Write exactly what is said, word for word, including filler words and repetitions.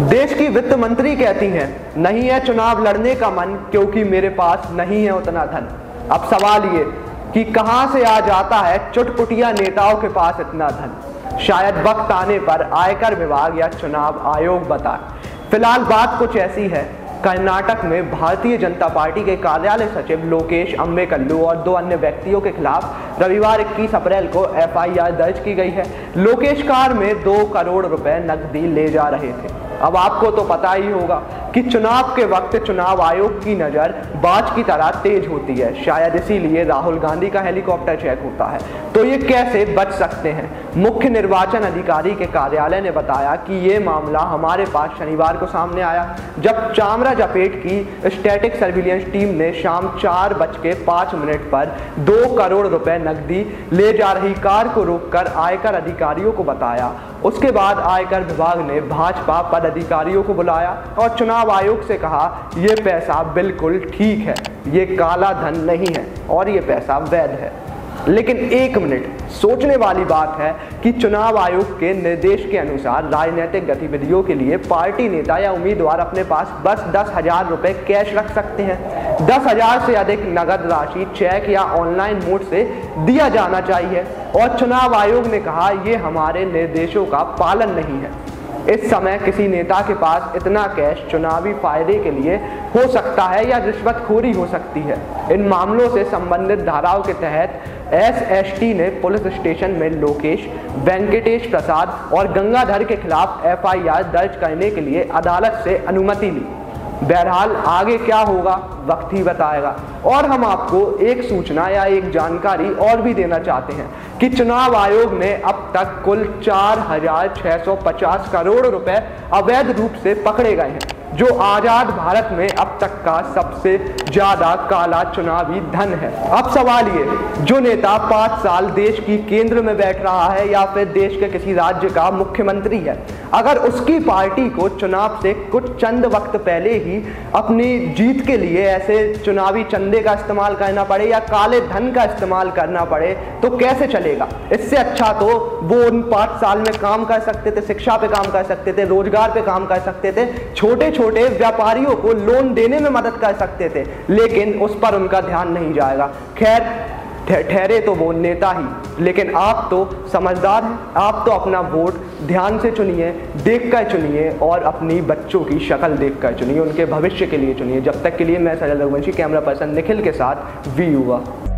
देश की वित्त मंत्री कहती हैं नहीं है चुनाव लड़ने का मन क्योंकि मेरे पास नहीं है उतना धन। अब सवाल ये कि कहां से आ जाता है चुटपुटिया नेताओं के पास इतना धन। शायद वक्त आने पर आयकर विभाग या चुनाव आयोग बताए। फिलहाल बात कुछ ऐसी है, कर्नाटक में भारतीय जनता पार्टी के कार्यालय सचिव लोकेश अम्बेकल्लू और दो अन्य व्यक्तियों के खिलाफ रविवार इक्कीस अप्रैल को एफ आई आर दर्ज की गई है। लोकेश कार में दो करोड़ रुपए नकदी ले जा रहे थे। अब आपको तो पता ही होगा कि चुनाव के वक्त चुनाव आयोग की नजर बाज की तरह तेज होती है। शायद इसीलिए राहुल गांधी का हेलीकॉप्टर चेक होता है। तो ये कैसे बच सकते हैं? मुख्य निर्वाचन अधिकारी के कार्यालय ने बताया कि ये मामला हमारे पास शनिवार को सामने आया, जब चामरा जपेट की स्टैटिक सर्विलियंस टीम ने शाम चार बज के पाँच मिनट पर दो करोड़ रुपए नकदी ले जा रही कार को रोककर आयकर अधिकारियों को बताया। उसके बाद आयकर विभाग ने भाजपा पदाधिकारियों को बुलाया और चुनाव आयोग से कहा ये पैसा बिल्कुल ठीक है, ये काला धन नहीं है और ये पैसा वैध है। लेकिन एक मिनट, सोचने वाली बात है कि चुनाव आयोग के निर्देश के अनुसार राजनीतिक गतिविधियों के लिए पार्टी नेता या उम्मीदवार अपने पास बस दस हजार रुपए कैश रख सकते हैं। दस हजार से अधिक नगद राशि चेक या ऑनलाइन मोड से दिया जाना चाहिए और चुनाव आयोग ने कहा यह हमारे निर्देशों का पालन नहीं है। इस समय किसी नेता के पास इतना कैश चुनावी फायदे के लिए हो सकता है या रिश्वतखोरी हो सकती है। इन मामलों से संबंधित धाराओं के तहत एस एस टी ने पुलिस स्टेशन में लोकेश, वेंकटेश प्रसाद और गंगाधर के खिलाफ एफ आई आर दर्ज करने के लिए अदालत से अनुमति ली। बहरहाल आगे क्या होगा वक्त ही बताएगा। और हम आपको एक सूचना या एक जानकारी और भी देना चाहते हैं कि चुनाव आयोग ने अब तक कुल चार हजार छह सौ पचास करोड़ रुपए अवैध रूप से पकड़े गए हैं, जो आजाद भारत में अब तक का सबसे ज्यादा काला चुनावी धन है। अब सवाल ये, जो नेता पांच साल देश की केंद्र में बैठ रहा है या फिर देश के किसी राज्य का मुख्यमंत्री है, अगर उसकी पार्टी को चुनाव से कुछ चंद वक्त पहले ही अपनी जीत के लिए ऐसे चुनावी चंदे का इस्तेमाल करना पड़े या काले धन का इस्तेमाल करना पड़े तो कैसे चलेगा? इससे अच्छा तो वो उन पांच साल में काम कर सकते थे, शिक्षा पे काम कर सकते थे, रोजगार पे काम कर सकते थे, छोटे छोटे व्यापारियों को लोन देने में मदद कर सकते थे, लेकिन उस पर उनका ध्यान नहीं जाएगा। खैर, ठहरे तो वो नेता ही, लेकिन आप तो समझदार हैं। आप तो अपना वोट ध्यान से चुनिए, देखकर चुनिए और अपनी बच्चों की शक्ल देखकर चुनिए, उनके भविष्य के लिए चुनिए। जब तक के लिए मैं सजल रघुवंशी, कैमरा पर्सन निखिल के साथ वी युवा।